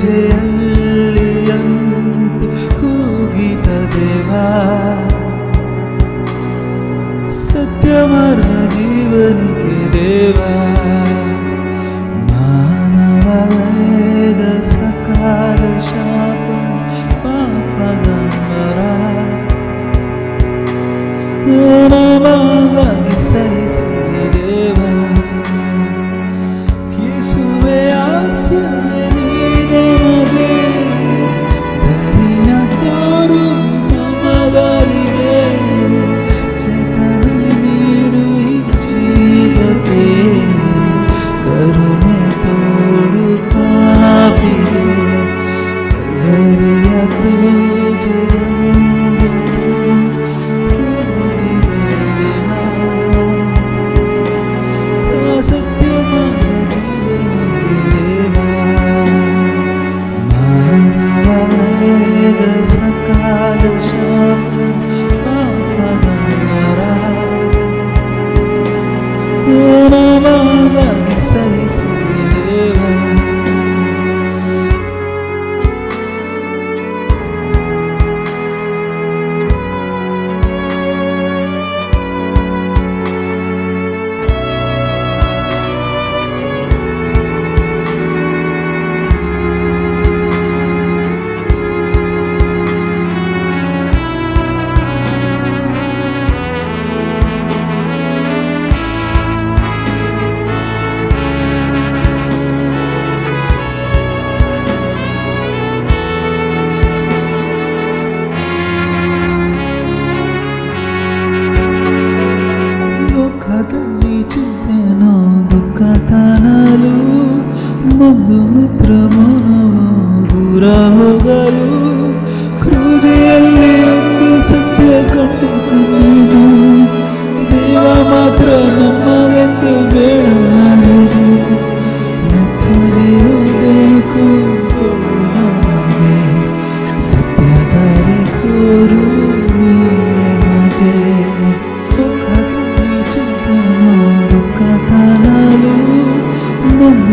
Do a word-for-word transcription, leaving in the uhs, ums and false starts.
ಕ್ರೂಜೆಯಲ್ಲಿ ಅಂತು ಕೂಗಿದ ದೇವ ಸತ್ಯಮರ ಜೀವನಿಗೆ ದೇವ ಮಾನವದ ಸಕಾಲ ಶಾಪ ಪಾಪದ ಮರ ನಮಗಾಗಿ ಸಹಿಸಿದೆ ದೇವ ಯೇಸುವೆ ಆಸರೆ ನೀನೆ ಮಗೆ ದರಿಯ ತೋರು ನಮಗಳಿಗೆ ಜಗನ ನೀಡು ಈ ಜೀವಕ್ಕೆ ಕರುಣೆ ತೋಡು ಪಾಪಿಗೆ ಕಲ್ವರಿಯ ಕ್ರೂಜೆಯೆಂದು ಸಕಾಲ ಶಾಪ ಪಾಪದ ಮರ ನಮಗಾಗಿ ಸಹಿಸಿದೆ ದೇವ ಲೋಕದಲ್ಲಿ ಚಿಂತೆನೋ ದುಃಖ ತಾನಲು ಬಂಧು ಮಿತ್ರ ಮನವು ದೂರ ಹೋಗಲು ಕ್ರೂಜೆಯಲ್ಲಿ ಒಂದು ಸತ್ಯ ಕಂಡುಕೊಂಡೆನು ದೇವ ಮಾತ್ರ ನಮಗೆಂದು ಬೇಡವಾಡಿದು ನಿತ್ಯ ಜೀವ ಬೇಕು ನಮಗೆ ಸತ್ಯ ದಾರಿ ತೋರು ನೀನೆ ಲೋಕದಲ್ಲಿ ಚಿಂತೆನೋ ದುಃಖ ತಾನಲು ಬಂದು